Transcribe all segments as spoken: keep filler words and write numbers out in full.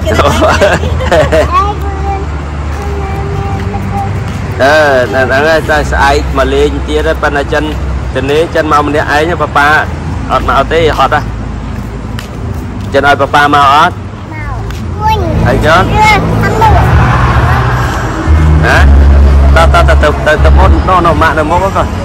ờ là ta sai mà lên chia ra bên là chân chân này chân màu mình ấy nha papa ọt màu tí hot à chân ơi papa màu ọt thấy chưa hả ta ta ta tập tập tập mốt nó nó mạng nó mốt có coi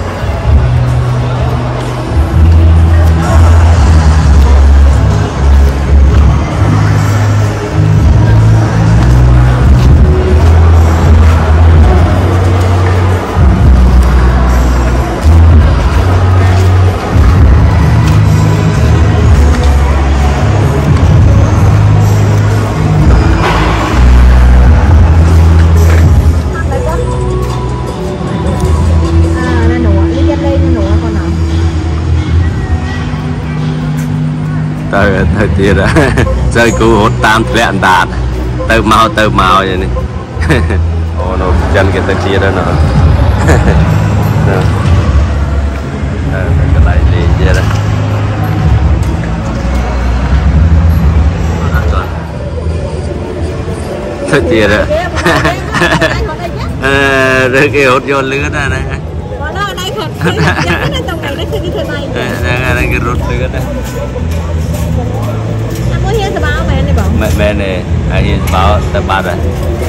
thời thời tiết đó chơi cứu hốt tam vẹn đạt từ màu từ màu vậy này ô nó chân cái thời tiết đó nó cái này đi vậy đó thời tiết đó rồi cái hốt vô lưới đó này cái rút lưới đó mẹ mẹ này ai bảo tập ba rồi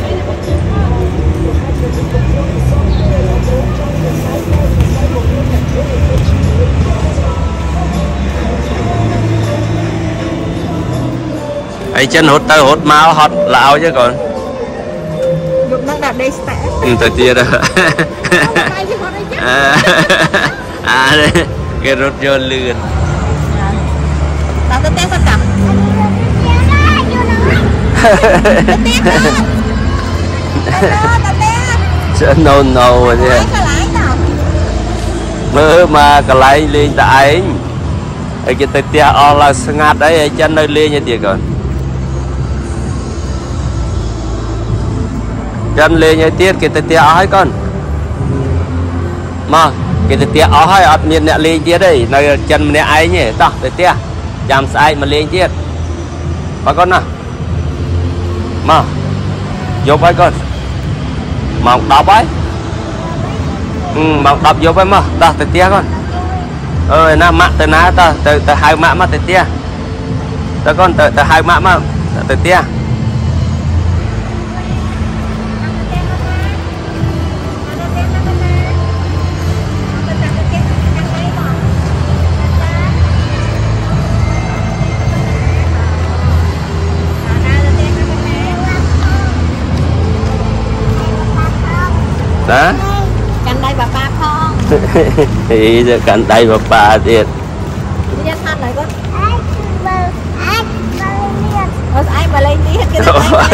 ai chân hốt tao hốt máu hot lão chứ còn ừ, thời tiết đó à đây cái rút vô lươn no no vậy mơ mà cái lại lên tại anh cái tay tia o là ngạt đấy chân nơi lên như vậy còn chân lên như tiết cái tay tia ấy con mà cái tay tia ó hay ọt miền nè lên tiết đây nơi chân nè ấy nhỉ tao tay tia chạm sai mà lên tiết bà con nào mà vô với con mà đọc ấy ừ, mà đọc vô với mà ta từ tia con ơi na mạng từ ná ta từ từ hai mạng mà từ tia ta con từ từ hai mạng mà từ tia đó cạnh đây bà ba con thì cạnh đây bà ba thiệt đi thanh lại con ai mà lên đi hết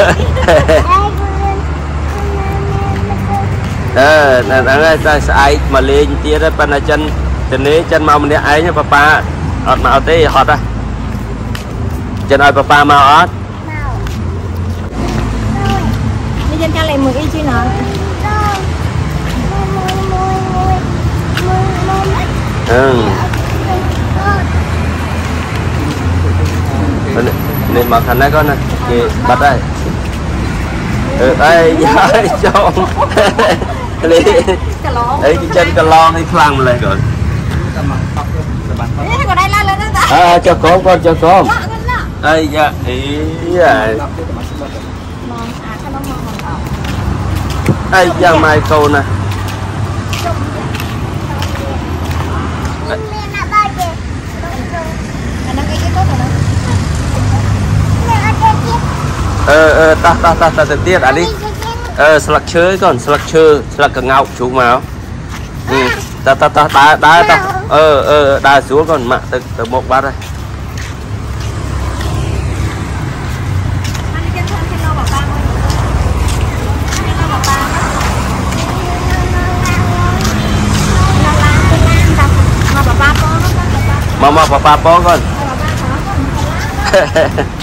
ờ là ta sai mà lên tia ra bên là chân chân này chân màu mình ấy nha papa ọt màu tí hot à chân ơi papa màu ọt đi chân cha lại mười y chi nào ừ. Nên mặc hành này con này kì bắt đây ừ, đây dài trông đấy cái chân cà lon hay phăng lên rồi à, cho con con cho con đây dạ ý đây giờ mai câu nè ờ ờ ta ta ta ta tự tiết à đi ờ sạc chơi còn sạc chơi sạc cả ngọc chú máu ừ. ta ta ta đá đá ta ờ ờ đá xuống còn mạng từ từ một bát đây mama papa po con